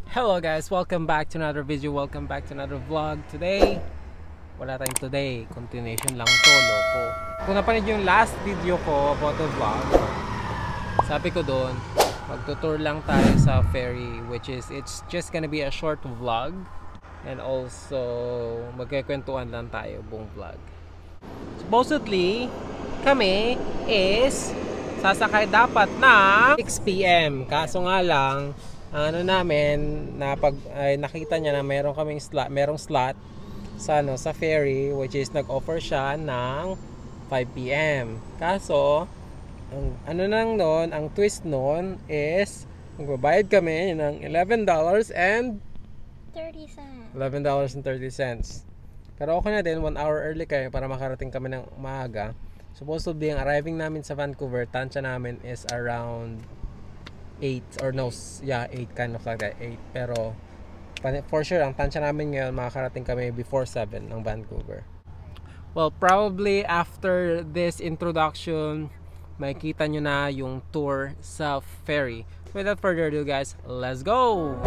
Hello guys, welcome back to another video, welcome back to another vlog. Today, wala tayong today, continuation lang to, loko. Kung napanood yung last video ko about the vlog, sabi ko doon, magtutour lang tayo sa ferry, which is, it's just gonna be a short vlog. And also, magkikwentuhan lang tayo buong vlog. Supposedly, kami is sasakay dapat na 6 PM. Kaso nga lang, ano namin nakita niya na merong slot sa sa ferry, which is nag-offer siya ng 5 PM. Kaso ang twist noon is magbabayad kami ng $11.30. Pero okay na din, 1 hour early kayo para makarating kami ng maaga. Supposedly ang arriving namin sa Vancouver, tansya namin is around 8 or no, yeah, 8 kind of like that, 8. Pero for sure ang tansya namin ngayon makakarating kami before 7 ng Vancouver. Well, probably after this introduction makikita nyo na yung tour sa ferry. Without further ado guys, let's go!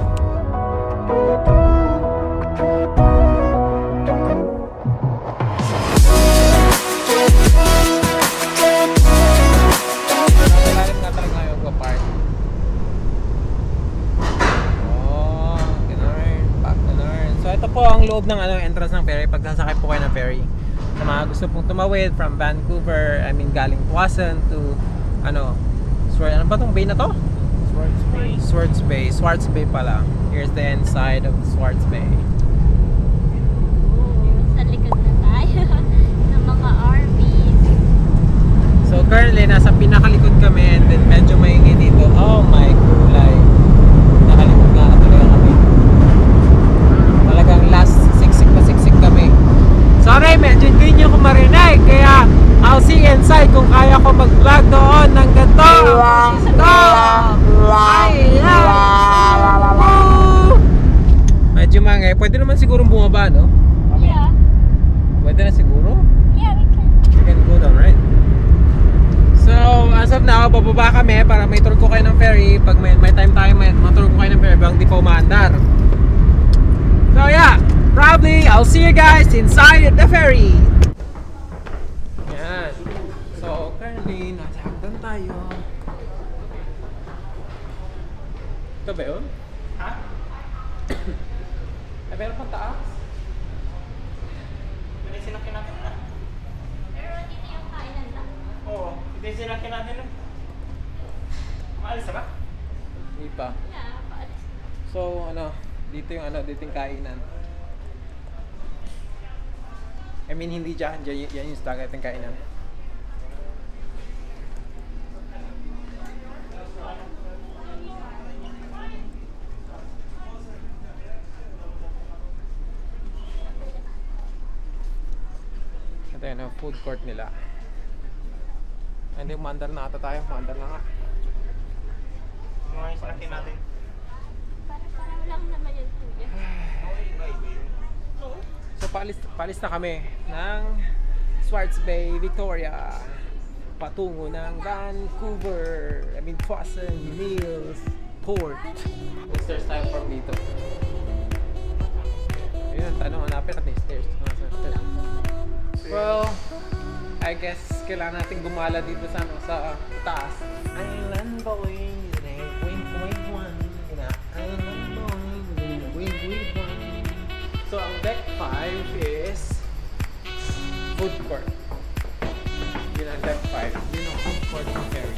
Po ang loob ng entrance ng ferry pag sasakay po kayo ng ferry. Sa mga gusto pong tumawid from Vancouver, galing Tuason to ano ba tong bay na to? Swartz Bay pala. Here's the inside of Swartz Bay. Sa likod na tayo ng mga RVs. So currently nasa pinakalikod kami and then medyo maingay dito. Oh my kulay. Nakalikod nga na talaga kami. Talagang last siksik kami. Sorry, medyo hindi nyo ko marinig. Kaya I'll see inside kung kaya ko mag-vlog doon ng ganito. Medyo mangay. Pwede naman siguro bumaba, no? Yeah. Pwede na siguro? Yeah, we can. We can go down, right? So, as of now, bababa kami para may tour ko kayo ng ferry. Pag may time tayo, matour ko kayo ng ferry bang di pa umaandar. So yeah, probably I'll see you guys inside the ferry. Yan. So currently nasa hagdan tayo. Ito ba yun? Ha? Ay, meron pang taas? Hindi sinakyan natin na. Pero dito yung kainan lang. Oo, hindi sinakyan natin na. Maalis na ba? Hindi pa. Yeah, paalis. So dito yung kainan. Hindi dyan yung stag, yung kainan. Ito yun, food court nila. Hindi, umandar na ata tayo. Umandar na nga. Mga sinakyan natin. Parang lang naman yun kuya. So paalis na kami ng Swartz Bay, Victoria, patungo ng Vancouver, Tuason Mills Port. Stairs tayo from dito. Ayun, tanong, hanapin natin yung stairs. Well, I guess kailangan natin gumala dito sa taas. Island boy, wink wink one. Island boy, wink wink one. So ang deck 5 is food court. Yun ang deck 5. Yun ang food court ng ferry.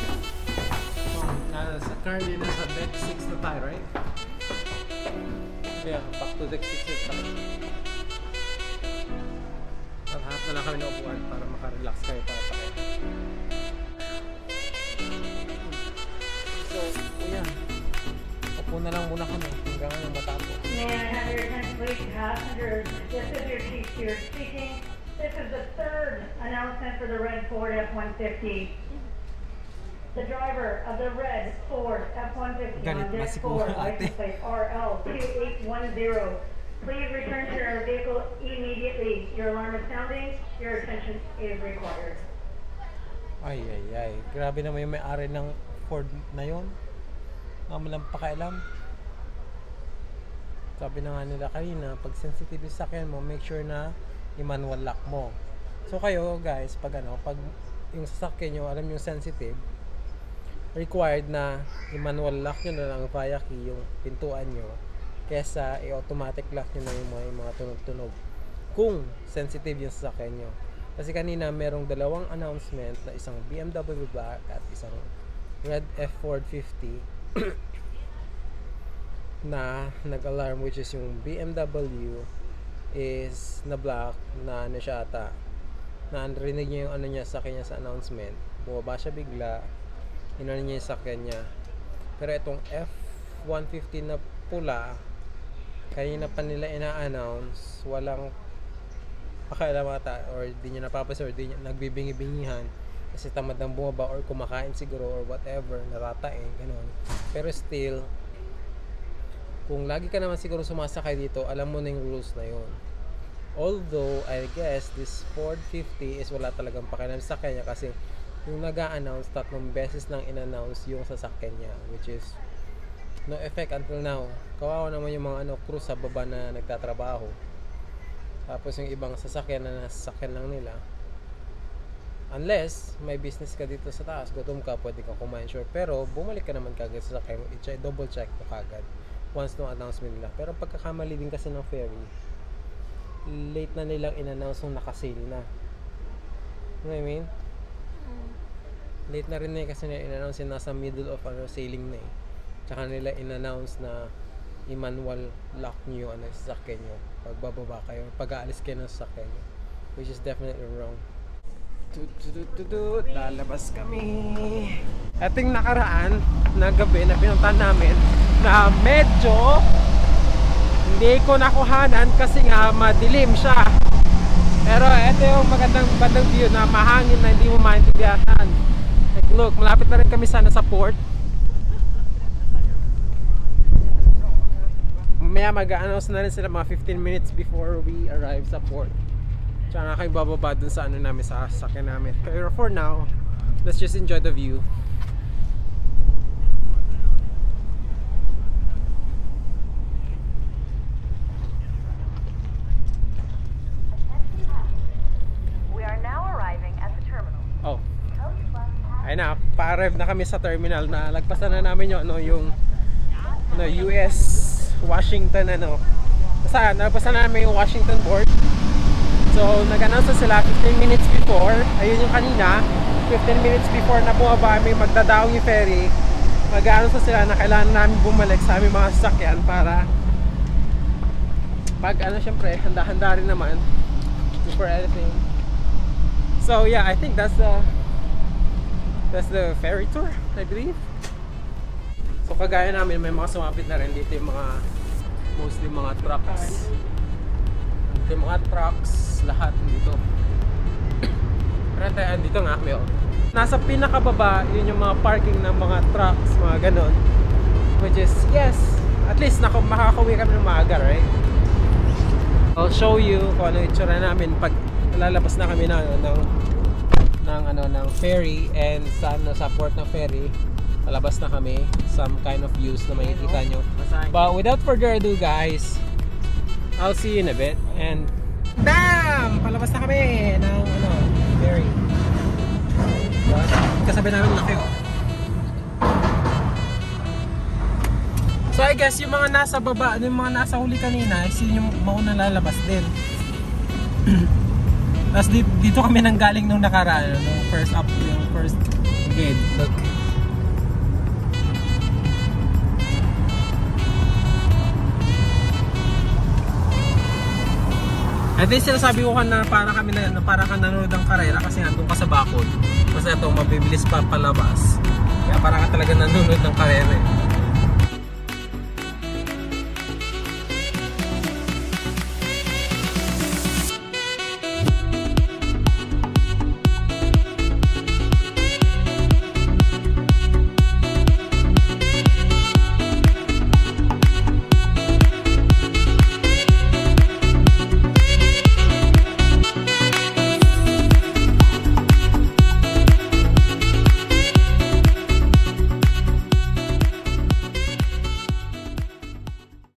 So currently nasa deck 6 na tayo, right? Yeah, back to deck 6 na tayo. Hanap na lang kami ng upuan para makarelax kayo para kayo. So, yeah. Upo na lang muna kami hanggang yung matapos. May I have your attention, please, passengers? This is your chief steward speaking. This is the third announcement for the red Ford F-150. The driver of the red Ford F-150 on deck 4, license plate RL2810. Please return to your vehicle immediately. Your alarm is sounding. Your attention is required. Ay. Grabe naman yung may-ari ng Ford na yun. Naman lang pakialam. Sabi na nga nila kanina, pag sensitive yung sasakyan mo, make sure na i-manual lock mo. So kayo guys, pag yung sasakyan nyo, alam nyo sensitive, required na i-manual lock nyo na lang via key yung pintuan nyo kesa i-automatic lock nyo na yung mga tunog-tunog kung sensitive yung sasakyan nyo. Kasi kanina merong dalawang announcement na isang BMW Black at isang Red F450 na nag-alarm, which is yung BMW is na black na ano siya ata, na narinig niya yung ano niya sa kanya sa announcement, bumaba siya bigla, inano niya yung sakyan niya. Pero itong F150 na pula, kanina pa nila ina-announce, walang pakialam ata, or di niya napapansin, or di niya nagbibingi-bingihan kasi tamad ng bumaba or kumakain siguro or whatever, naratain, ganun. Pero still, kung lagi ka naman siguro sumasakay dito, alam mo na yung rules na yun. Although, I guess, this Ford 50 is wala talagang pakialam sa kanya kasi yung nag-a-announce, 3 beses nang in-announce yung sasakyan niya, which is no effect until now. Kawawa naman yung mga crew sa baba na nagtatrabaho. Tapos yung ibang sasakyan na nasasakyan lang nila. Unless may business ka dito sa taas, gutom ka, pwede kang kumain, sure. Pero bumalik ka naman kagad sa sasakyan mo, double check mo kagad once no announcement nila. Pero pagkakamali din kasi ng ferry, late na nilang in-announce nung naka-sale na. You know what I mean? Late na rin kasi nila in-announce yung nasa middle of sailing na eh. Tsaka nila in-announce na i-manual lock nyo yung sasakyan nyo pag bababa kayo, pag-aalis kayo ng sasakyan nyo, which is definitely wrong. Lalabas kami. Ating nakaraan na gabi na pinuntahan namin na medyo hindi ko nakuhanan kasi nga madilim siya. Pero ito yung magandang bandang view na mahangin na hindi mo maintindihan. Like look, malapit na rin kami sana sa port. Mamaya mag-a-announce na rin sila mga 15 minutes before we arrive sa port. Tsaka kayo bababa dun sa ano namin, sa sasakyan namin. Pero for now, let's just enjoy the view. We are now arriving at the terminal. Oh. Ayun na, pa-arrive na kami sa terminal. Na lagpasan na namin yung US Washington basta nagpasan na namin yung Washington port. So nag-announce sila 15 minutes before, ayun yung kanina, 15 minutes before na bumaba kami magdadaong yung ferry, mag-announce sila na kailangan namin bumalik sa aming mga sasakyan para pag syempre handa-handa rin naman before anything. So yeah, I think that's the ferry tour, I believe. So kagaya namin, may mga sumapit na rin dito yung mga mostly mga trucks. Dito yung mga trucks, lahat dito. Pero dito nga kami nasa pinakababa, yun yung mga parking ng mga trucks, mga ganon. Which is, yes, at least makakauwi kami ng maaga, right? I'll show you kung ano yung itsura namin pag lalabas na kami ng ferry, and sa port ng ferry lalabas na kami, some kind of views na makikita nyo. But without further ado guys, I'll see you in a bit. And damn! Palabas na kami ng ferry. Kasabi namin laki So I guess yung mga nasa baba, yung mga nasa huli kanina, yung mauna lalabas din. Tapos dito kami nang galing nung nakaraan, yung first gate. Look. At least sinasabi ko na para ka nanonood ng karera kasi nandun ka sa bakod. Kasi ito mabibilis pa palabas. Kaya para ka talaga nanonood ng karera eh.